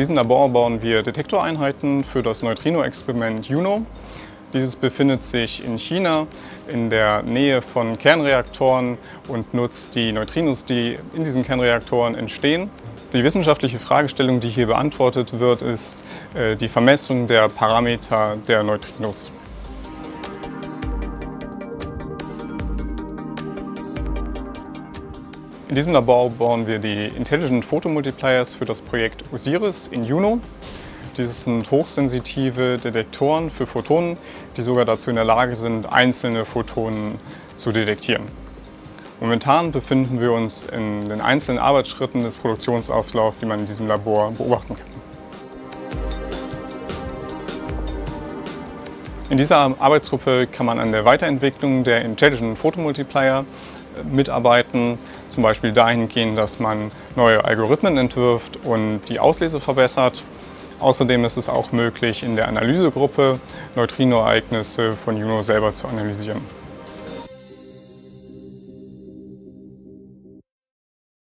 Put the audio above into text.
diesem Labor bauen wir Detektoreinheiten für das Neutrino-Experiment JUNO. Dieses befindet sich in China in der Nähe von Kernreaktoren und nutzt die Neutrinos, die in diesen Kernreaktoren entstehen. Die wissenschaftliche Fragestellung, die hier beantwortet wird, ist die Vermessung der Parameter der Neutrinos. In diesem Labor bauen wir die Intelligent Photomultipliers für das Projekt OSIRIS in JUNO. Dies sind hochsensitive Detektoren für Photonen, die sogar dazu in der Lage sind, einzelne Photonen zu detektieren. Momentan befinden wir uns in den einzelnen Arbeitsschritten des Produktionsauflaufs, die man in diesem Labor beobachten kann. In dieser Arbeitsgruppe kann man an der Weiterentwicklung der Intelligent Photomultiplier mitarbeiten, zum Beispiel dahingehend, dass man neue Algorithmen entwirft und die Auslese verbessert. Außerdem ist es auch möglich, in der Analysegruppe Neutrinoereignisse von JUNO selber zu analysieren.